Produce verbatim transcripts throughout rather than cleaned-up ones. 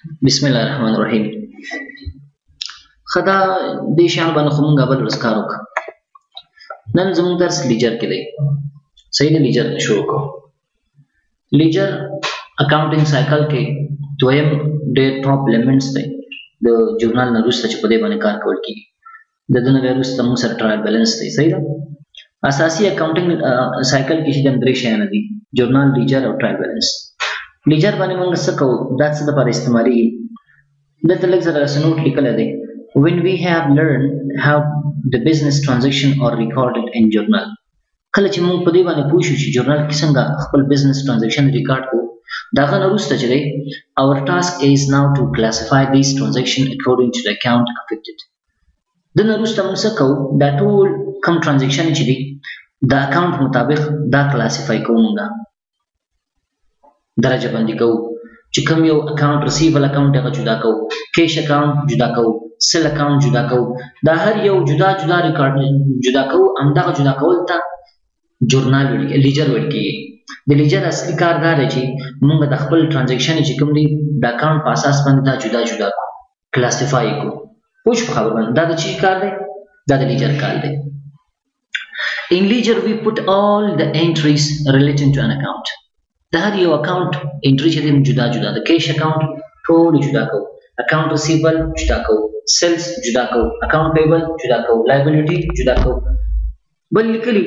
بسم الله الرحمن الرحیم. خدا دې شان باندې خو مونږ بل ورځ کار وکړ. نن زموږ درس لیجر کې دی. صحیح دی، لیجر شروع کوو. لیجر اکاونټینګ سایکل کې دویم ډېر ټاپ ایلیمنټس دی د جورنال نه وروسته چې په دې باندې کار کول کېږي. د دې نه بیا وروسته مونږ سره ټرایل بیلنس دی. صحیح ده. اساسي اکاونټینګ سایکل کې چې د درې شیان دي: جورنال، لیجر او ټرایل بیلنس. لیجر باندې مونږ څه کوو؟ دا څه لپاره استعمالېږي؟ دلته لږ زره داسې نوټ لیکلی دی: when we have learned how the business transaction are recorded in journal. کله چې موږ په دې باندې پوه شو چې جورنال کې څنګه خپل بزنس ټرانزیکشن ریکارډ کړو، د هغه نه وروسته چې دی our task is now to classify these transaction according to the account affected. د نه وروسته موږ څه کوو؟ دا ټول کوم ټرانزیکشن چې دی د اکاونټ مطابق دا کلاسیفای کوو، موږ درجه بندي کوو چې کوم یو اکاونټ ریسیول اکاونټ هغه جدا کوو، کیش اکاونټ جدا کوو، سیل اکاونټ جدا کوو. دا هر یو جدا جدا ریکارډ جدا کوو. همدغه جدا کول ته جورنال ویل کېږي، لیجر ویل کېږي. د لیجر اصلي کار دا دی چې موږ د خپل ټرانزیکشن چې کوم دی د اکاونټ په اساس باندې دا جدا جدا کلاسیفای کړو. پوه شو په خبره باندې؟ دا د چی کار دی؟ دا د لیجر کار دی. In ledger we put all the entries relating to an account. د هر یو اکاونټ انټری چې دی جدا جدا، د کیش اکاونټ ټول جدا کوو، اکاونټ ریسیبل جدا کوو، سیلز جدا کوو، اکاونټ پیبل جدا کوو، لایبیلیټي جدا کوو. بل لیکلي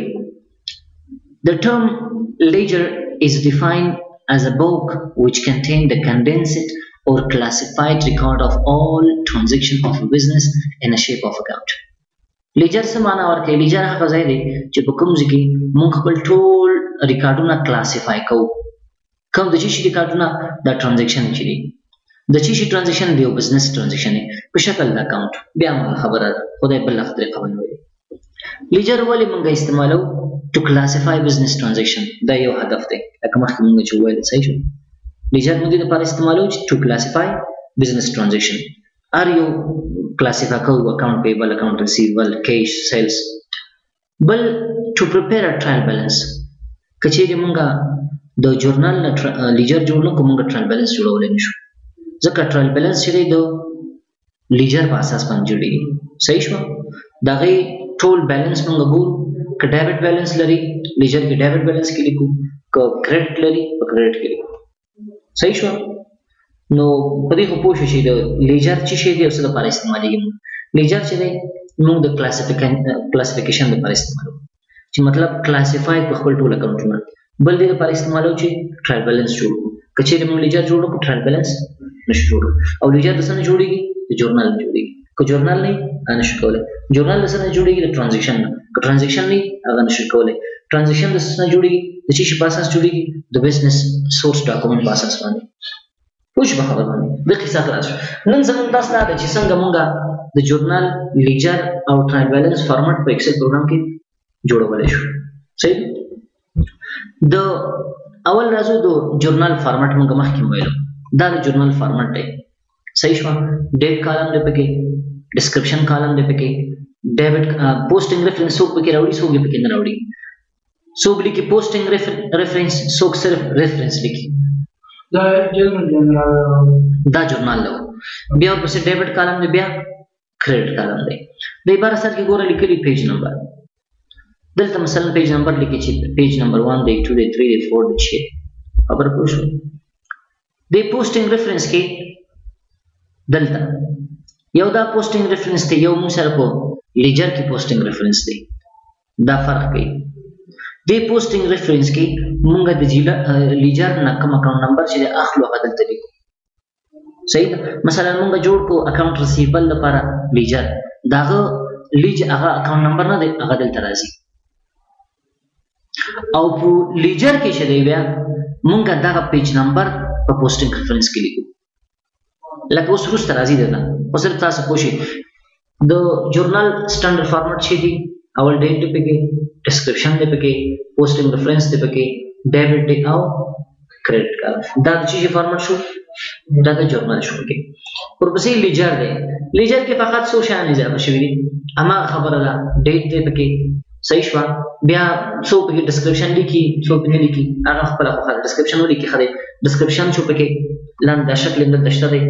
the term ledger is defined as a book which contain the condensed or classified record of all transaction of a business in a shape of account. لیجر څه معنا ورکوي؟ لیجر هغه ځای دی چې په کوم ځای کې موږ خپل ټول ریکارډونه کلاسیفای کوو. کوم د چی شي ریکارډونه؟ دا ټرانزیکشن چې دی د چی شي ټرانزیکشن دی، یو بزنس ټرانزیکشن دی په شکل د اکاونټ. بیا موږ خبره ده، خدای بل وخت طریقه باندې وایي. لیجر ولې موږ استعمالو؟ to classify business transaction. دا یو هدف دی، لکه مخکې موږ چې وویل. صحیح شو. لیجر موږ دې لپاره استعمالو چې to classify business transaction. هر یو کلاسیفای کوو، اکاونټ پیبل، اکاونټ ریسیبل، کیش، سیلز. بل to prepare a trial balance. که چیرې موږ د جورنال نه لیجر جوړ نه کړو، موږ ټرایل بیلنس جوړولی نه شو، ځکه ټرایل بیلنس چې دی د لیجر په اساس باندې جوړېږي. صحیح شوه. د هغې ټول بیلنس موږ ګورو. که ډیبټ بیلنس لري لیجر کې ډیبټ بیلنس کې لیکو، که کریډټ لري په کریډټ کې لیکو. صحیح شوه. نو په دې خو پوه شو چې د لیجر څه شی دی او څه لپاره استعمالېږي. لیجر چې دی موږ د کلاسیفیکیشن لپاره استعمالوو، چې مطلب کلاسیفای په خپل ټول اکاونټونه. بل دې لپاره استعمالوو چې ټرایل بیلنس جوړ کړو. که چیرې موږ لیجر جوړ کړو ټرایل بیلنس نشو جوړولی. او لیجر د څه نه جوړېږي؟ د جورنال نه جوړېږي. که جورنال نه وي هغه نشو کولی. جورنال د څه نه جوړېږي؟ د ټرانزیکشن نه. که ټرانزیکشن نه وي هغه نشو کولی. ټرانزیکشن د څه نه جوړېږي؟ د چی شي په اساس جوړېږي؟ د بزنس سورس ډاکومنټ په اساس باندې. پوه شو په خبره باندې؟ د قصه خلاص شو. نن زموږ درس دا دی چې څنګه موږ د جورنال، لیجر او ټرایل بیلنس فارمټ په ایکسل پروګرام کې جوړولی شو. صحیح. د اول راځو د جورنال فارمټ. موږ مخکې ویلو دا د جورنال فارمټ دی. صحیح شوه. ډیټ کالم دی پکې، ډسکرپشن کالم دی پکې، ډیبټ پوسټینګ ریفرنس څوک پکې راوړي، څوک یې پکې نه راوړي. څوک لیکي پوسټینګ ریفرنس، څوک صرف ریفرنس لیکي. دا جورنال دی. بیا ورپسې ډیبټ کالم دی، بیا کریډټ کالم دی. د عبارت سره کې ګوره لیکلي پیج نمبر. دلته مثلا پیج نمبر لیکي چې پیج نمبر ون دی، ټو دی، تھری دی، فور دی، چھ. خبره پوه شوې؟ د پوسټینګ ریفرنس کې دلته یو دا پوسټینګ ریفرنس دی، یو موږ سره په لیجر کې پوسټینګ ریفرنس دی. دا فرق کوي. د پوسټینګ ریفرنس کې موږ د لیجر نه کوم اکاونټ نمبر چې دی اخلو هغه دلته لیکو. صحیح ده. مثلا موږ جوړ کړو اکاونټ ریسیبل لپاره لیجر، د هغه لیج هغه اکاونټ نمبر نه دی، هغه دلته راځي. او په لیجر کې چې دی بیا موږ دغه پیج نمبر په پوسټینګ ریفرنس کې لیکو. لکه اوس وروسته راځي دلته. اوس صرف تاسو پوه شئ د جورنال سټنډرډ فارمټ چې دی اول ډیټ دی پکې، ډسکرپشن دی پکې، پوسټینګ ریفرنس دی پکې، ډیبټ دی او کریډټ کارت. دا د چی شي فارمټ شو؟ دا د جورنال شو. کې ورپسې لیجر دی. لیجر کې فقط څو شیان اضافه شوي دي. هماغه خبره ده، ډیټ دی پکې، صحیح شو بیا څو په ډسکرپشن لیکي څو په نه لیکي هغه خپل خو ډسکرپشن ولیکي خره ډسکرپشن شو پکې لاندې شکل نه دشته دی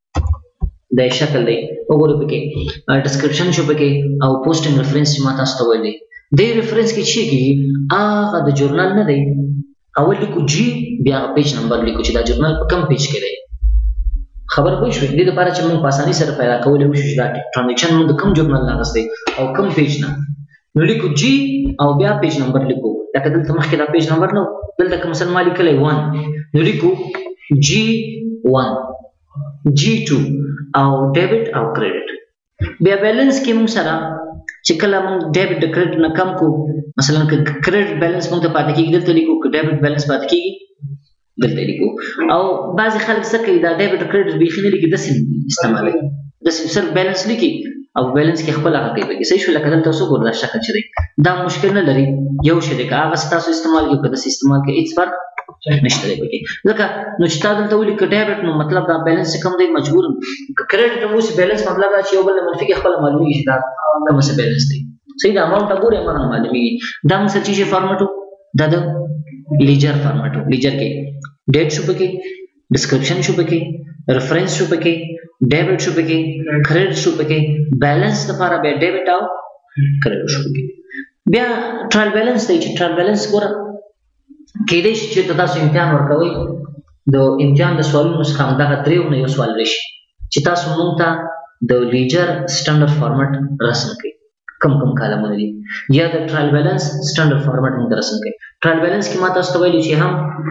د شکل دی وګورئ پکې ډسکرپشن شو پکې او پوسټینګ ریفرنس چې ما تاسو ته ویلي دی ریفرنس کې چې کیږي هغه د جورنال نه دی اول لیکو جی بیا پیج نمبر لیکو چې دا جورنال په کم پیج کې دی خبر پوه شوې دې لپاره چې موږ په اسانۍ سره پیدا کولای شو چې دا ټرانزیکشن موږ د کم جورنال نه غوښتي او کم پیج نه نو لیکو جی او بیا پیج نمبر لیکو لکه دلته مخکې دا پیج نمبر نو دلته کوم مثلا ما لیکلی one نو لیکو جی one جی two او ډیبټ او کریډټ بیا بیلنس کې موږ سره چې کله موږ ډیبټ د کریډټ نه کم کو مثلا که کریډټ بیلنس موږ ته پاتې کېږي دلته لیکو که ډیبټ بیلنس پاتې کېږي دلته لیکو او بعضې خلک څه کوي دا ډیبټ او کریډټ بیخي نه لیکي داسې استعمالوي داسې صرف بیلنس لیکي او بیلنس کې خپل هغه کوي پکې صحیح شو لکه دلته اوس وګوره دا شکل چې دی دا مشکل نه لري یو شی دی که هغه ستاسو استعمال کوي که داسې استعمال کوي هېڅ فرق نشته دی پکې ځکه نو چې تا دلته ولیکه ډیبټ نو مطلب دا بیلنس چې کوم دی مجبور که کریډټ هم اوس بیلنس مطلب دا چې یو بل نه منفي کې خپله معلومېږي چې دا کومه څه بیلنس دی صحیح دا اماونټ ته ګورې امانه معلومېږي دا موږ سره چې شی فارمټ و دا د لیجر فارمټ و لیجر کې ډیټ شو پکې ډسکرپشن شو پکې ریفرنس شو پکې ډیبټ شو پکې کریډټ شو پکې بیلنس لپاره بیا ډیبټ او کریډټ شو پکې بیا ټرایل بیلنس دی چې ټرایل بیلنس ګوره کېدای شي چې تاسو امتحان ورکوئ د امتحان د سوالونو څخه همدغه درېو نه یو سوال راشي چې تاسو موږ ته د لیجر سټنډرډ فارمټ رسم کړئ کم کم کالمونه دي یا د ټرایل بیلنس سټنډرډ فارمټ موږ رسم کړئ ټرایل بیلنس کې ما تاسو ته ویلي چې هم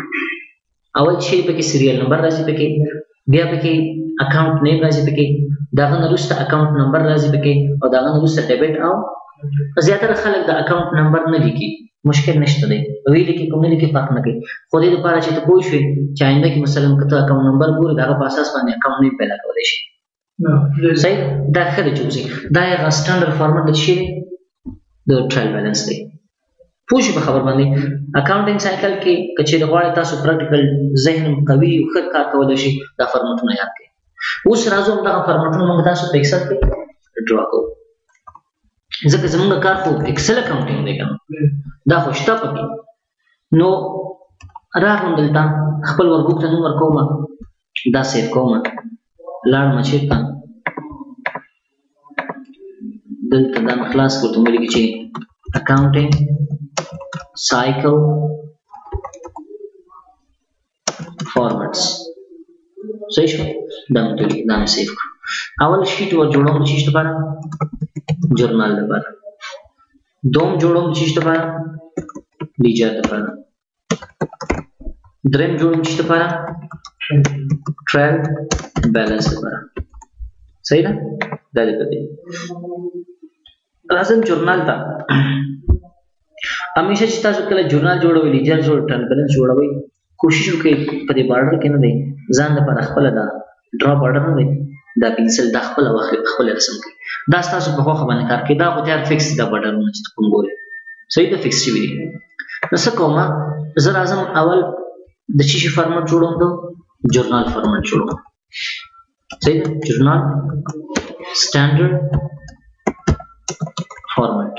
اول شی پکې سیریل نمبر راځي پکې بیا پکې اکاونټ نیم راځي پکې داغه نه وروسته اکاونټ نمبر راځي پکې او داغه نه وروسته ډیبټ او زیاتره خلک د اکاونټ نمبر نه لیکي مشکل نشته دی وی لیکي کوم نه لیکي فرق نه کوي خو دې لپاره چې ته پوه شوې چې آینده کې مثلا که ته اکاونټ نمبر ګورې د هغه په اساس باندې اکاونټ نیم پیدا کولی شي صحیح دا ښه دی چې اوسې دا هغه سټنډرډ فارمټ د شي دی د ټرایل بیلنس دی پوه شي په خبر باندې اکاونټینګ سایکل کې که چېرې غواړئ تاسو پریکټیکل ذهن قوي او ښه کار کولی شي دا فارمټونه یاد کړئ اوس راځو همدغه فارمټونه موږ تاسو په ایکسل کې ډرا کوو ځکه زموږ کار خو ایکسل اکاونټینګ دی که دا خو شته پکې نو راغلم دلته خپل ورکبوک ته نوم ورکوم دا سیف کوم لاړم چېرته دلته دا مې خلاص کړو ته مې ولیکي چې اکاونټینګ cycle formats صحیح شو دا مې ته دا مې سیف کړو اول شیټ ور جوړوم د چیز لپاره جورنال لپاره دوم جوړوم د چیز لپاره لیجر لپاره دریم جوړوم چیز لپاره ټرایل بیلنس لپاره صحیح ده دا دې کړئ راځم جورنال ته همیشه چې تاسو کله جورنال جوړوئ لیجر جوړ ټرایل بیلنس جوړوئ کوشش وکړئ په دې بارډر کې نه دی ځان لپاره خپله دا ډرا بارډر نه دی دا پنسل دا خپله خپله رسم کړئ دا ستاسو په خوښه باندې کار کوي دا خو تیار فکس دا بارډرونه چې کوم ګورئ صحیح ده فکس شوي دي نو څه کوم زه راځم اول د چی شي فارمټ جوړوم د جورنال فارمټ جوړوم صحیح ده جورنال سټنډرډ فارمټ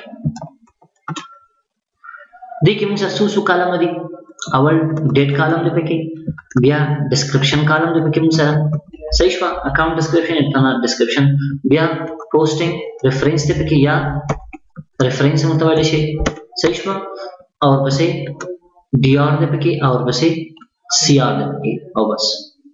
دې کې موږ څو څو کالم دي اول ډیټ کالم دی پکې بیا ډسکرپشن کالم دی پکې موږ سره صحیح شو اکاونټ ډسکرپشن انټرنل ډسکرپشن بیا پوسټینګ ریفرنس دی پکې یا ریفرنس متوجه شي صحیح شو او پسې D R دی پکې او پسې C R دی پکې او بس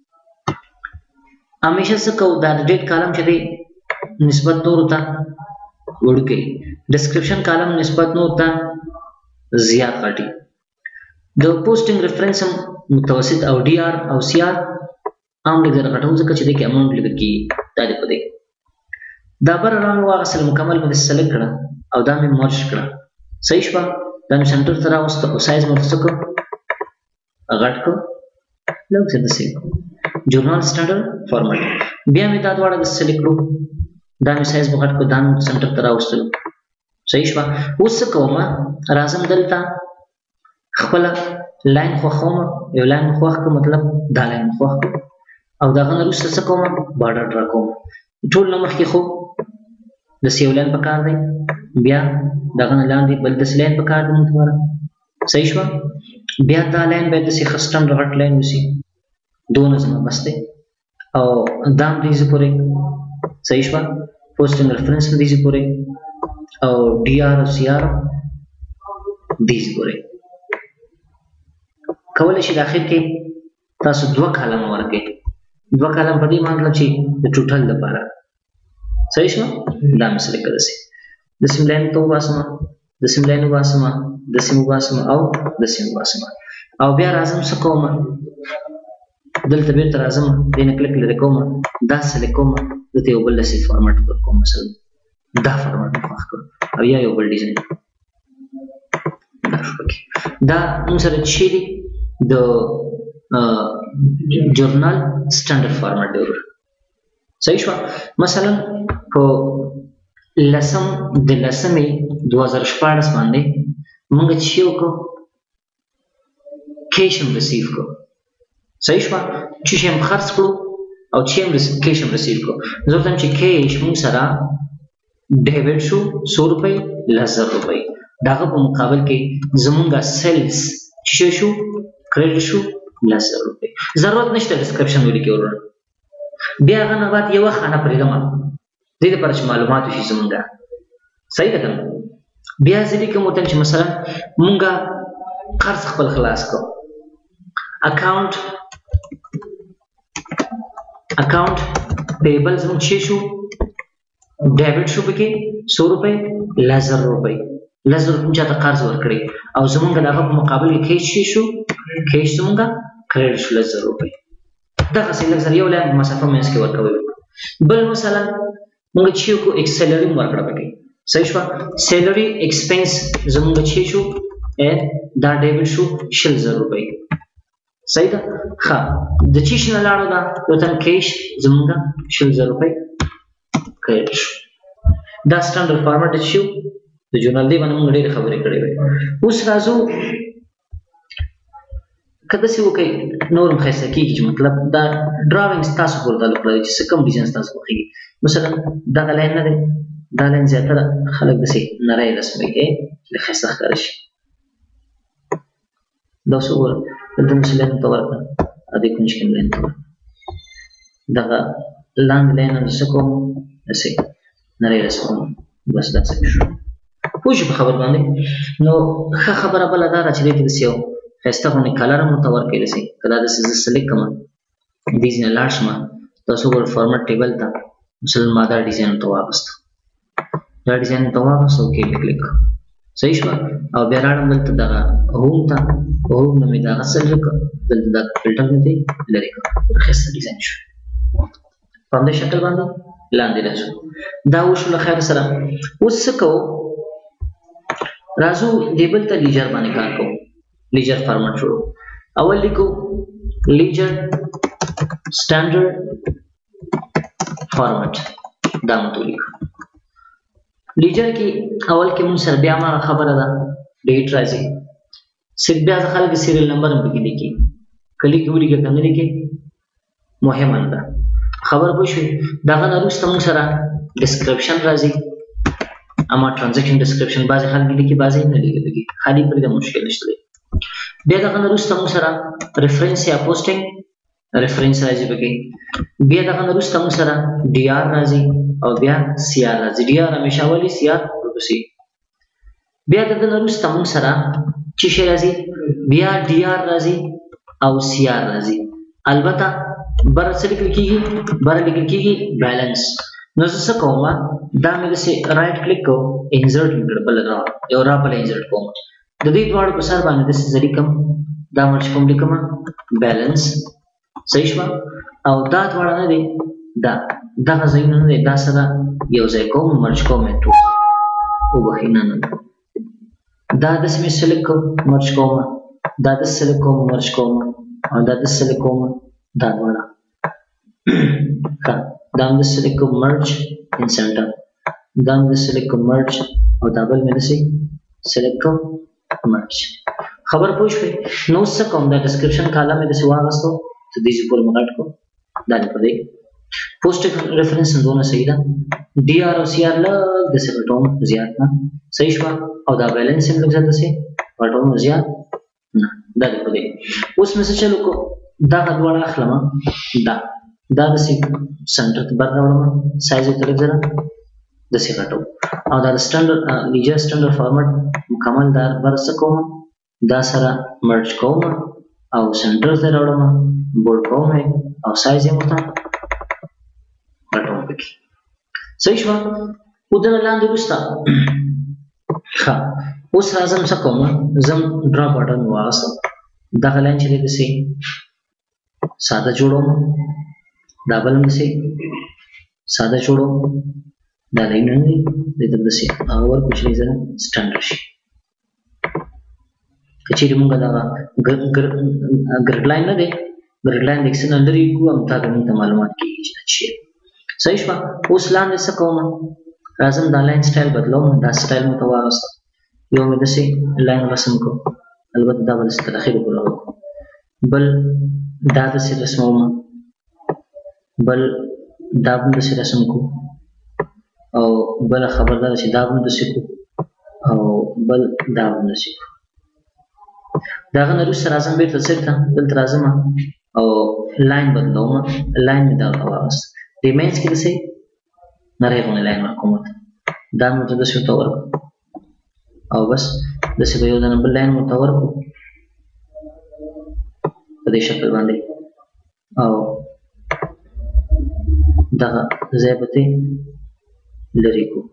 همیشه څه کو دا ډیټ کالم چې دی نسبت نور ته ورکې ډسکرپشن کالم نسبت نور ته زیات غټي د پوسټینګ ریفرنس متوسط او D R او C R عام لګر غټو ځکه چې د کې اماونټ لګ کی دا دې پدې دا بر رام واغسل مکمل مې سلیکټ کړه او دا مې مرج کړه صحیح شو دا مې سنټر تر اوسه او سایز مې څه کو غټ کو لږ څه دسي جورنال سټنډرډ فارمټ بیا مې دا دواړه د سلیکټ کړو دا مې سایز غټ کو دا مې سنټر تر اوسه صحیح شو اوس کوم راځم دلته خپل لاین خو خوم یو لاین خو خو مطلب دا لاین خو او دا غن وروسته څه کوم بارډر ډرا کوم ټول نمبر کې خو د سیو لاین پکار دی بیا دغه نه لاندې بل د لاین پکار دی موږ لپاره صحیح شو بیا دا لاین باید د خستن رغټ لاین وسی دونه زما بس دی او دام دې پورې صحیح شو پوسټینګ ریفرنس دې پورې او ډي ار او سی ار دې پورې کولای شي د اخر کې تاسو دوه کالم ورکړئ دوه کالم په دې مطلب چې د ټوټل لپاره صحیح شو دا مثال کړئ د سیم لاین ته واسمه د سیم لاین واسمه د سیم واسمه او د سیم واسمه او بیا راځم څه کوم دلته بیرته راځم دینه کلیک لري کوم دا سلیکټ کوم د یو بل سي فارمټ کوم مثلا دا فارمټ خوښ کړ او یا یو بل ډیزاین دا شو دا موږ سره چې دی د جورنال سټانډرډ فارمټ دی صحیح شو مثلا په لسم د لسمې دوه هزار شپاړس باندې موږ چې یو کو کیش هم ریسیو کو صحیح شو چې هم خرڅ کړو او چې هم کیش هم ریسیو کو زه تم چې کیش موږ سره ډیبټ شو سو روپۍ لزر روپۍ داغه په مقابل کې زمونږه سیلز چې شو کریډټ شو لزر روپۍ ضرورت نشته ډسکرپشن ولیکو ورته بیا هغه نه بعد یو خانه پرېږدم دې لپاره چې معلومات شي زمونږه صحیح ده بیا ځکه کوم ته چې مثلا مونږه قرض خپل خلاص کو اکاونټ اکاونټ پیبل زموږ چې شو ډیبټ شو پکې سو روپۍ لزر روپۍ لزر روپۍ چاته قرض ورکړي او زمونږ دغه په مقابل کې کیش شو کیش زمونږه کریډټ شو لزر روپۍ دغه څه لزر یو لاین مسافه مینس کې ورکوي بل مثلا موږ چې کو اکسلری ورکړه پکې صحیح شو سیلری ایکسپنس زمونږ چې شو دا ډیبټ شو شل زر روپۍ صحیح ده ښه د چې شنه لاړو دا وتن کیش زمونږ شل زر روپۍ کریډټ شو دا سټانډرډ فارمټ شو د جورنال دی باندې موږ ډېر خبرې کړې وې اوس راځو کله چې وکي نورم خاصه کیږي چې مطلب دا ډراونګ تاسو پورې تعلق لري چې کوم ډیزاین تاسو خوښي مثلا دا لاین نه دی دا لاین زیاتره خلک د سي نری رسمي کې د خاصه ښکار شي دا څو ور د مثلا تور ا دې کوم چې لاین تور دا لاند لاین د څه کوم سي نری رسمي بس دا څه شو پوه شو په خبر باندې نو ښه خبره بل دا چې دې تاسو خسته باندې کلر متور کېږي سي کله د سیز سلیکټ کوم ډیزاین لارشما تاسو ور فارمټ ټیبل ته مثلا ما دا ډیزاین ته واغست دا ډیزاین ته واغست او کې کلیک صحیح شو او بیا راړم دلته دا هوم ته هوم نو می دا غسل وکړه دلته دا فلټر مې لري کړ خسته ډیزاین شو په دې شکل باندې لاندې راځو دا وشو خیر سره اوس کو راځو دیبل ته لیجر باندې کار کوو لیجر فارمټ شروع اول لیکو لیجر سټانډرډ فارمټ دا متو لیکو لیجر کې اول کې مون سره بیا ما خبره ده ډیټ راځي سید بیا ځخل کې سیریل نمبر هم پکې لیکي کلی کې ولي کې کنه لیکي مهمه ده خبر پوښي داغه نرسته مون سره ډسکرپشن راځي اما ترانزیکشن ډسکرپشن بعضی خلک لیکي بعضی نه لیکي خالي پر د مشکل نشته بیا دغه وروسته موږ سره ریفرنس یا پوسټینګ ریفرنس راځي پکې بیا دغه وروسته موږ سره ډي ار راځي او بیا سی ار راځي ډي ار همیشه ولې سی ار ورپسې بیا دغه وروسته موږ سره چې شي راځي بیا ډي ار راځي او سی ار راځي البته بر څه لیکل کیږي بر لیکل کیږي بیلانس نو څه کوم دا مې سه رائټ کلیک کو انسرټ بل را یو را بل انسرټ کوم د دې دواړو په سر باندې د سزري کم دا مرچ کوم لیکم بیلانس صحیح شو او دا دواړه نه دي دا دا ځایونه نه دا سره یو ځای کوم مرچ کوم ټول او بخینا نه دا د سمې سلیکټ کوم مرچ کوم دا د سلیکټ کوم مرچ کوم او دا د سلیکټ کوم دا دواړه ها دا د سلیکټ کوم مرچ ان سنټر دا د سلیکټ کوم مرچ او دا بل مې سي سلیکټ کوم مرچ خبر پوښوي نو څه کوم دا ډسکرپشن کالم دې څه واغستو ته دې پور مغټ کو دا نه پدې پوسټ ریفرنس زونه صحیح ده D آر او سی آر لږ داسې غټوم زیات نه صحیح شوه او دا بیلنس هم لږ زیات داسې غټوم زیات نه دا دې په دې اوس مې څه چل وکړو دغه دواړه اخلم دا دا داسې سنټر ته بر راوړم سایز یې ورته لږ ذره داسې غټوم او دا د سټنډرډ لیجر سټنډرډ فارمټ مکمل دا بر څه کوم دا سره مرج کوم او سنټر ته راوړم بولډ کوم او سایز یې ورته غټوم پکې صحیح شوه خو دغه لاندې وروسته ښه اوس راځم څه کوم زم ډرا بټن واخیستم دغه لاین چې دی داسې ساده جوړوم دا بل هم داسې ساده جوړوم دا لاینونه دي دې ته داسې هغه ورکړو چې زره سټنډرډ شي که چیرې مونږ دغه ګرډ لاین نه دی ګرډ لاین د ایکسټرنل لرې کړو همدغه مونږ ته معلومات کېږي چې دا څه صحیح شوه اوس لاندې څه کوم راځم دا لاین سټایل بدلوم دا سټایل مو ته واغستم یو مې داسې لاین رسم کړو البته دا به داسې تر اخره پورې وکړو بل دا داسې رسموم بل دا به داسې رسم کړو او بله خبر دا ده چې دا به داسې کړو او بل دا به داسې کړو د هغه نه وروسته راځم بېرته چېرته دلته راځم او لاین بدلوم لاین مې دغه واغست دې منځ کې داسې نری غوندې لاین ورکوم ورته دا مې ورته داسې ورته ورکړو او بس داسې به یو دانه بل لاین ورته ورکړو په دې شکل باندې او دغه ځای به ترې لرې کړو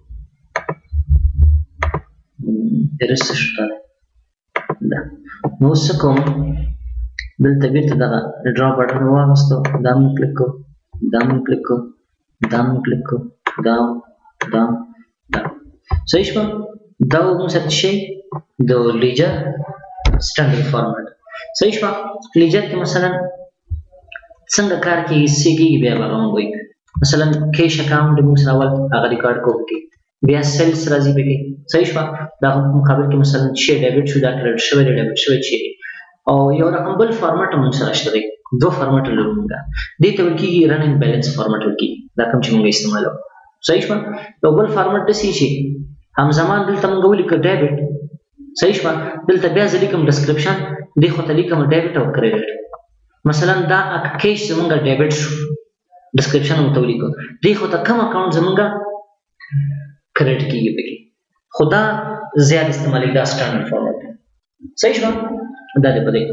درسته شو دا دا نو اوس څه کوم دلته بېرته دغه ډرا بټن واغستو دا مې کلیک کړو دا مې کلیک کړو دا مې کلیک کړو دا دا دا صحیح شوه دا موږ سره شي د لیجر سټنډرډ فارمټ صحیح شوه لیجر کې مثلا څنګه کار کوي څه کېږي بیا به هغه موږ وایو مثلا کیش اکاونټ موږ سره اول هغه ریکارډ کوو کې بیا سیلز راځي پکې صحیح شوه د هغه په مقابل کې مثلا شی ډیبټ شو دا کریډټ شوی دی ډیبټ شوی چې او یو رقم بل فارمټ موږ سره شته دی دوه فارمټ لرو موږ دې ته ویل کېږي رن اینډ بیلنس فارمټ ویل کېږي دا کوم چې موږ استعمالوو صحیح شوه یو بل فارمټ داسې چې همزمان دلته موږ ولیکو ډیبټ صحیح شوه دلته بیا زه لیکم ډسکرپشن دې خوا ته لیکم ډیبټ او کریډټ مثلا دا کیش زمونږ ډیبټ شو ډسکرپشن مو ته ولیکو دې خوا ته کوم اکاونټ زمونږ کریډټ کېږي پکې خو دا زیات استعمالېږي دا سټنډرډ فارمټ صحیح شوه دا دې په دې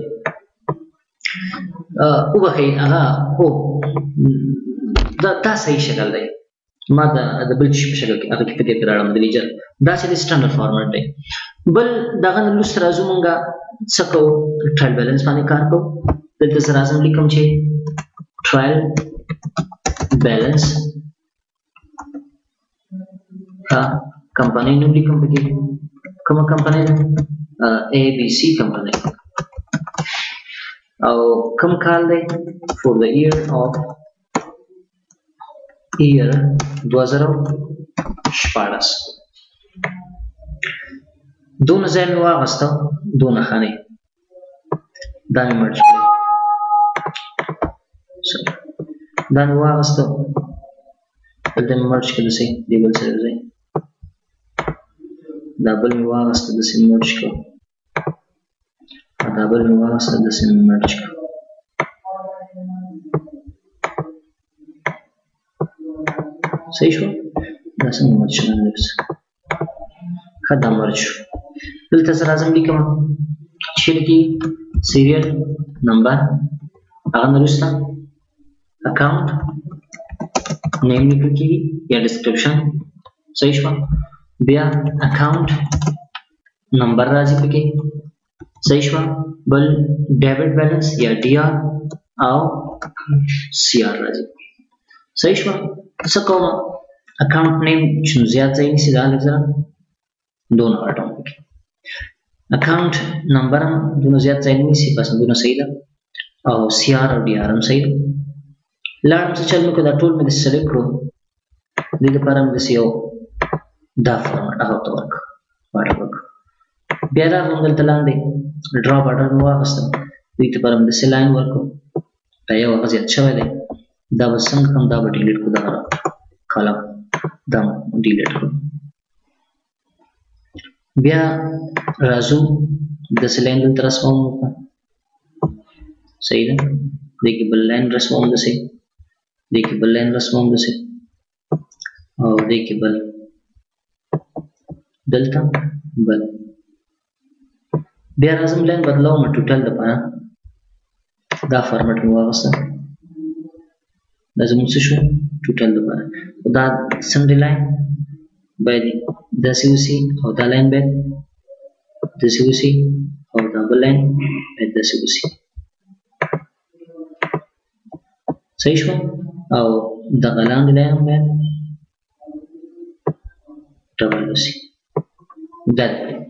وبخئ هغه هو دا دا صحیح شکل دی ما د د بل شي په شکل کې هغه کې په دې کې راوړم د لیجر دا چې د سټنډرډ فارمټ دی بل دغه نه وروسته راځو مونږ څه کوو ټرایل بیلنس باندې کار کوو دلته زه راځم لیکم چې ټرایل بیلنس ها کمپنۍ نوم لیکم پکې کومه کمپنۍ ده اے بي سي کمپنۍ او کوم کال دی فور د ایئر اف ایئر دوه زره شپاړس دونه ځای مې واغسته دونه خانې دا مې مرج کړی دا مې واغسته دلته مې مرج کړه داسې دې بل سره ځای دا بل مې واغسته داسې مې مرج کړه دا بل مې واغسته داسې مې مرج کړه صحیح شو دا څنګه مرج شو ښه دا مرج شو دلته زه راځم لیکم چیرې کې سیریل نمبر هغه نه وروسته اکاونټ نیم لیکل کېږي یا ډسکرپشن صحیح شوه بیا اکاونټ نمبر راځي پکې صحیح شوه بل ډیبټ بیلنس یا ډي آر او سی آر راځي صحیح شوه څه کوم اکاونټ نیم چې نو زیات ځای نیسي دا لږ زره دونه غټوم پکې اکاونټ نمبر هم دونه زیات ځای نه نیسي بس دونه صحیح ده او سی آر او ډي آر هم صحیح ده لاړم څه چل مې کړو دا ټول مې داسې سلیکټ کړو دې لپاره مې داسې یو دا فارمټ هغه ورته ورکړه واټر ورکړه بیا راغلم دلته لاندې ډرا بټن مې واخیستم دې لپاره مې داسې لاین ورکړو دا یو هغه زیات شوی دی دا به څنګه کړم دا به ډیلیټ کړو دغه کالم دا ډیلیټ کړو. بیا راځو د سلاین دلته رسموم وکړو. صحیح ده. دې کې بل لاین رسموم داسې، دې کې بل لاین رسموم داسې، او دې کې بل، دلته بل. بیا راځم لاین بدلوم ټوټل دپاره. دا فارمټ مې واغسته، دا زموږ څه شو ټوټل دپاره. خو دا سنډې لاین باید داسې وسي او دا لاین باید داسې وسي او دا بل لاین باید داسې وسي. صحیح شو. او دغه لاندې لاین هم باید ډبل وسي. دا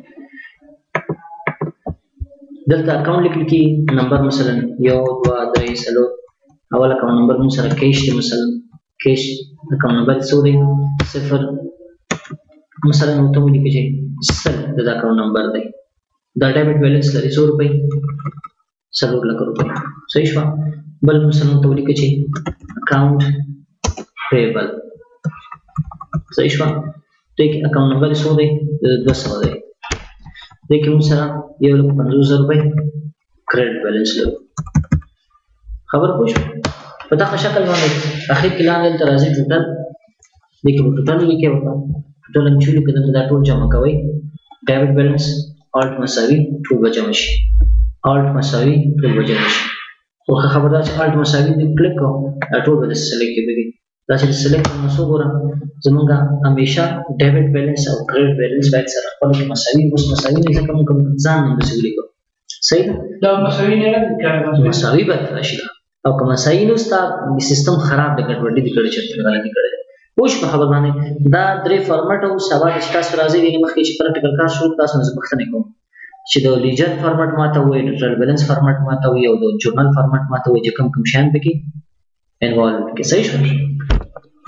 دلته اکاونټ لیکل کې نمبر مثلا یو دوه درې څلور، اول اکاونټ نمبر موږ سره کیش دی، مثلا کیش اکاونټ نمبر څو دی؟ صفر. مثلا ورته ولیکئ چې سل د دا اکاونټ نمبر دی. دا ډیبټ بیلنس لري څو روپۍ؟ څلور لکه روپۍ. صحیح شوه. بل مثلا ورته ولیکئ چې اکاونټ پیبل. صحیح شوه. دې کې اکاونټ نمبر څو دی؟ دوه سوه دی. دې کې موږ سره یو لک پنځوس زره روپۍ کریډټ بیلنس لرو. خبر پوه شو؟ په دغه شکل باندې اخر کې لاندې دلته راځي ټوټل. دې کې به ټوټل ولیکئ ورته. ټوټل هم چې ولیکئ دلته دا ټول جمع کوئ. ډیبټ بیلنس الټ مساوي ټول به جمع شي، الټ مساوي ټول به جمع شي. خو ښه خبر دا چې الټ مساوي دې کلیک کوم دا ټول به داسې سلیکټ کېدلي. دا چې سلیکټ کوم نو څه ګورم زمونږ همیشه ډیبټ بیلنس او کریډټ بیلنس باید سره خپل کې مساوي. اوس مساوي نه ځکه موږ ځان هم داسې ولیکو. صحیح ده. دا مساوي نه راځي، مساوي باید راشي. او که مساوي نه ستا سیستم خراب دی، ګډوډي دې کړې، چېرته غلطي کړې ده. پوه شو په خبر باندې. دا درې فارمټ او سبا چې تاسو راځئ ویني مخکې چې پریکټیکل کار شروع تاسو نه زه پوښتنې کوم چې د لیجر فارمټ ماته ووایي، د ټرایل بیلنس فارمټ ماته ووایي او د جورنال فارمټ ماته ووایي چې کوم کوم شیان پکې انوالو پکې. صحیح شو.